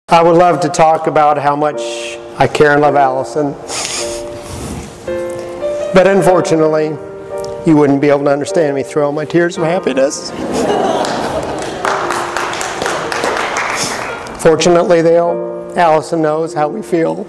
I would love to talk about how much I care and love Allison, but unfortunately, you wouldn't be able to understand me through all my tears of happiness. Fortunately, though, Allison knows how we feel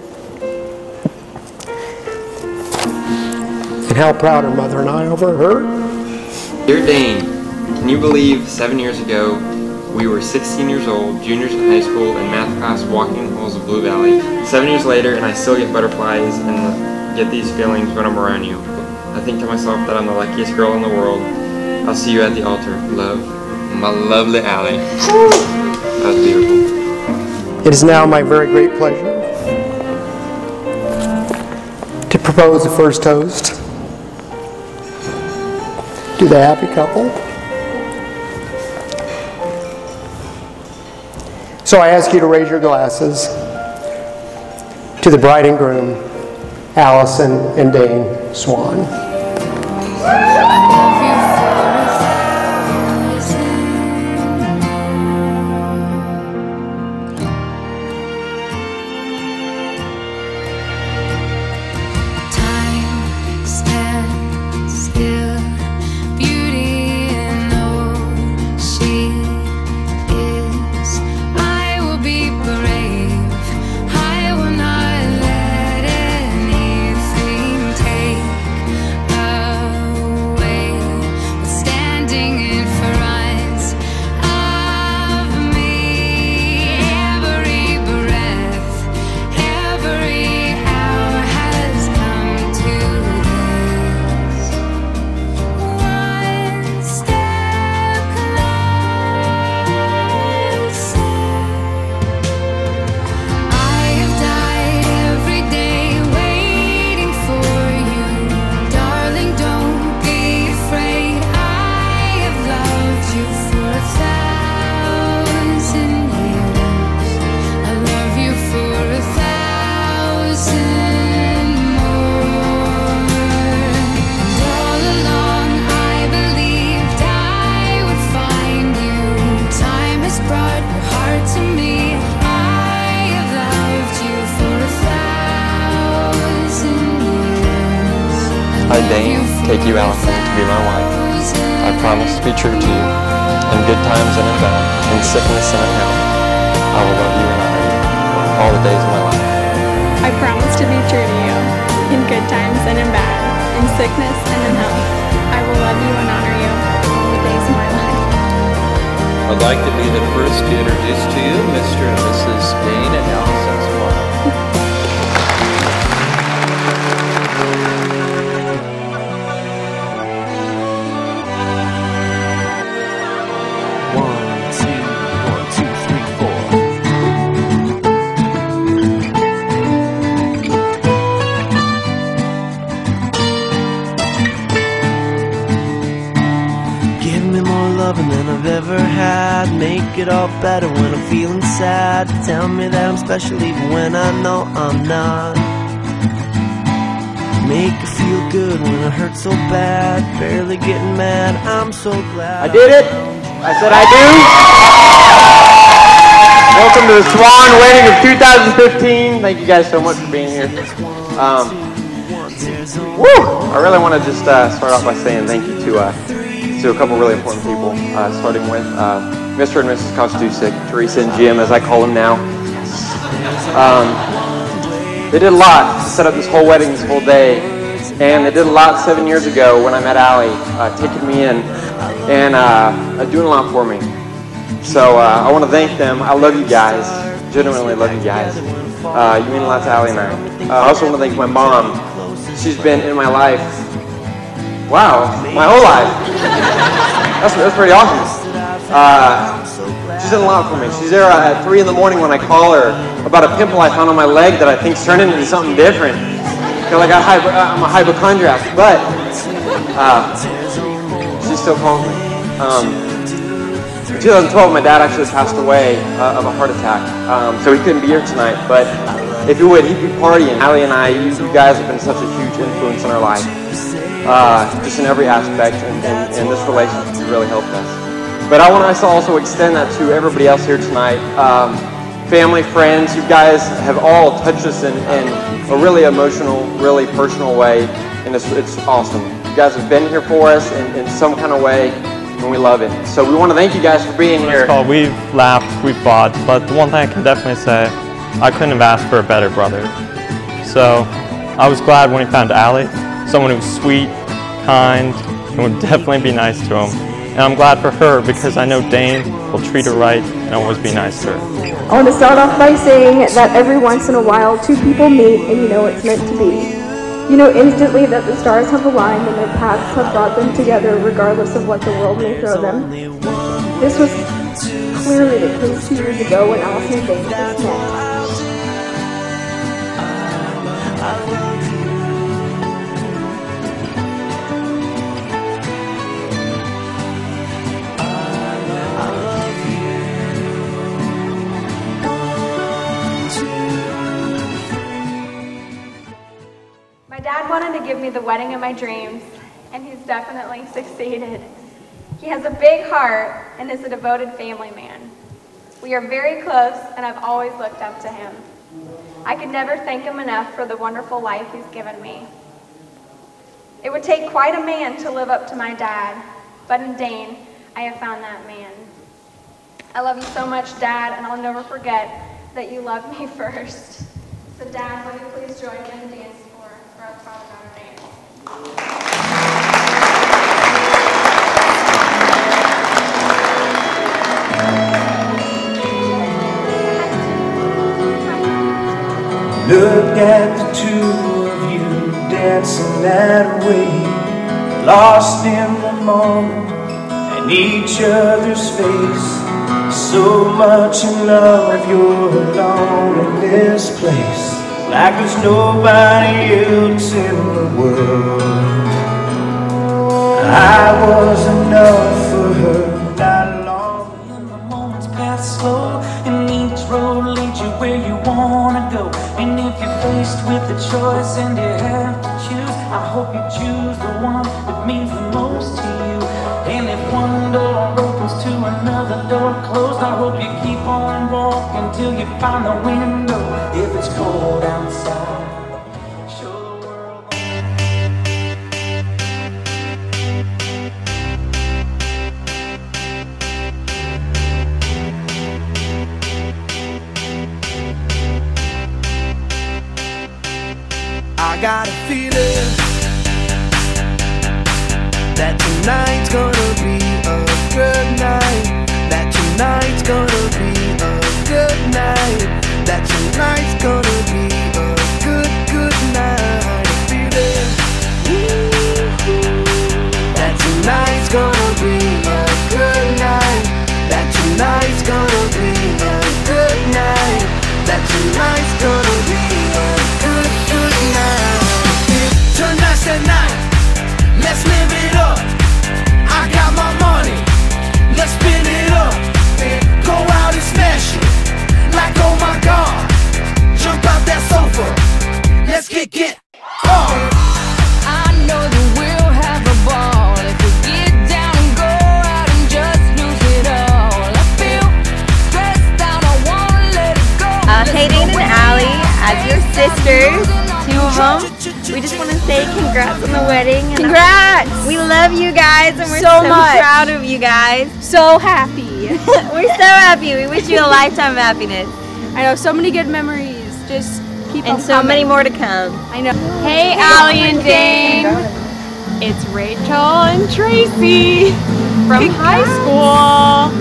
and how proud her mother and I are over her. Dear Dane, can you believe 7 years ago we were 16 years old, juniors in high school, in math class walking the halls of Blue Valley. 7 years later and I still get butterflies and get these feelings when I'm around you. I think to myself that I'm the luckiest girl in the world. I'll see you at the altar. Love, my lovely Allie. That was beautiful. It is now my very great pleasure to propose the first toast to the happy couple. So I ask you to raise your glasses to the bride and groom, Allison and Dane Swan. I, Dane, take you, Allison, to be my wife. I promise to be true to you, in good times and in bad, in sickness and in health. I will love you and honor you all the days of my life. I promise to be true to you, in good times and in bad, in sickness and in health. I will love you and honor you all the days of my life. I'd like to be the first to introduce to you Mr. and Mrs. Dane and Allison Swan. Than I've ever had. Make it all better when I'm feeling sad. Tell me that I'm special even when I know I'm not. Make it feel good when it hurts so bad. Barely getting mad, I'm so glad. I did it! I said I do! Welcome to the Swan wedding of 2015. Thank you guys so much for being here. I really want to just start off by saying thank you to a couple really important people, starting with Mr. and Mrs. Kostusik, Teresa and Jim, as I call them now. They did a lot to set up this whole wedding, this whole day, and they did a lot 7 years ago when I met Allie, taking me in and doing a lot for me. So I want to thank them. I love you guys, genuinely love you guys. You mean a lot to Allie and I. I also want to thank my mom. She's been in my life, wow, my whole life. That's pretty awesome. She's done a lot for me. She's there at 3 in the morning when I call her about a pimple I found on my leg that I think's turned into something different. Feel like I'm a hypochondriac, but she still calls me. In 2012, my dad actually passed away of a heart attack, so he couldn't be here tonight. But if he would, he'd be partying. Allie and I, you guys have been such a huge influence in our life. Just in every aspect, and this relationship really helped us. But I want to also extend that to everybody else here tonight. family, friends. You guys have all touched us in a really emotional, really personal way, and it's awesome. You guys have been here for us in some kind of way, and we love it. So we want to thank you guys for being here. We've laughed, we've fought, but the one thing I can definitely say, I couldn't have asked for a better brother. So I was glad when he found Allie, someone who's sweet, kind, and would definitely be nice to him. And I'm glad for her because I know Dane will treat her right and always be nice to her. I want to start off by saying that every once in a while, two people meet and you know it's meant to be. You know instantly that the stars have aligned and their paths have brought them together regardless of what the world may throw them. This was clearly the case 2 years ago when Allison and Dane first met. My dad wanted to give me the wedding of my dreams, and he's definitely succeeded. He has a big heart and is a devoted family man. We are very close, and I've always looked up to him. I could never thank him enough for the wonderful life he's given me. It would take quite a man to live up to my dad, but in Dane, I have found that man. I love you so much, Dad, and I'll never forget that you loved me first. So, Dad, will you please join me in the dance for our father-daughter dance? Look at the two of you dancing that way, lost in the moment and each other's face. So much in love, you're alone in this place, like there's nobody else in the world. I was enough for her, not long. And the moments pass slow, and each road leads you where you wanna go. And if you're faced with a choice and you have to choose, I hope you choose the one that means the most to you. And if one door opens to another door closed, I hope you keep on walking till you find the window. If it's cold outside, show the world. I got a feeling that tonight's gonna be a good night. That tonight's gonna be a good night. That tonight's gonna be a good night. A feeling that tonight's gonna be a good night. That tonight's gonna be a good night. That tonight's gonna be a good night. Tonight's the night. Let's live it up. I got my money. Let's spin it up. Go out and smash it. Like oh my God. Jump out that sofa. Let's get on. I know that we'll have a ball if we get down and go out and just lose it all. I feel stressed out. I wanna let it go. Hey Dane and Allie, as your sisters, 2 of them, we just want to say congrats on the wedding. And congrats! We love you guys and we're so proud of you guys. So happy. We're so happy. We wish you a lifetime of happiness. I know, so many good memories. Just keep on and so many more to come. I know. Hey Allie and Dane. It's Rachel and Tracy from high school.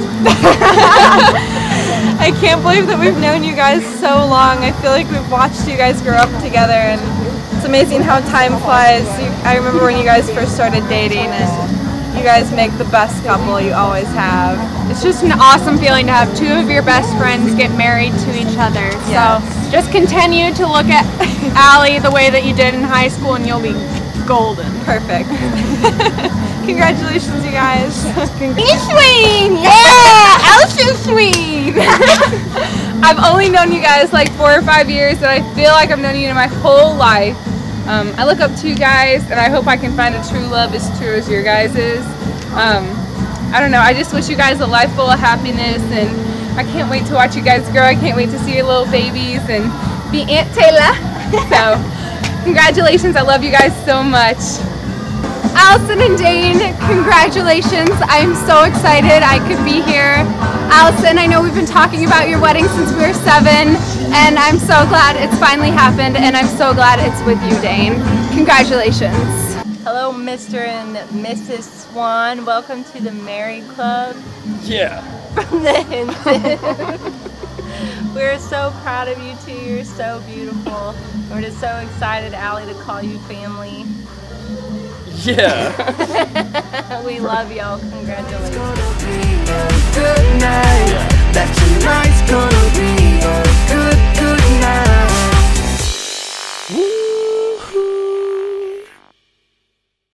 I can't believe that we've known you guys so long. I feel like we've watched you guys grow up together, and it's amazing how time flies. I remember when you guys first started dating, and you guys make the best couple you always have. It's just an awesome feeling to have 2 of your best friends get married to each other. So just continue to look at Allie the way that you did in high school, and you'll be golden. Perfect. Congratulations, you guys. Sweet! Yeah! Allison Sweet! I've only known you guys like 4 or 5 years, and I feel like I've known you my whole life. I look up to you guys, and I hope I can find a true love as true as your guys' is. I don't know, I just wish you guys a life full of happiness, and I can't wait to watch you guys grow. I can't wait to see your little babies and be Aunt Taylor. So, congratulations. I love you guys so much. Allison and Dane, congratulations. I'm so excited I could be here. Allison, I know we've been talking about your wedding since we were 7, and I'm so glad it's finally happened, and I'm so glad it's with you, Dane. Congratulations. Hello, Mr. and Mrs. Swan. Welcome to the Married Club. Yeah. From the Hinton. We're so proud of you two. You're so beautiful. We're just so excited, Allie, to call you family. Yeah. We love y'all. Congratulations. It's gonna be a good night.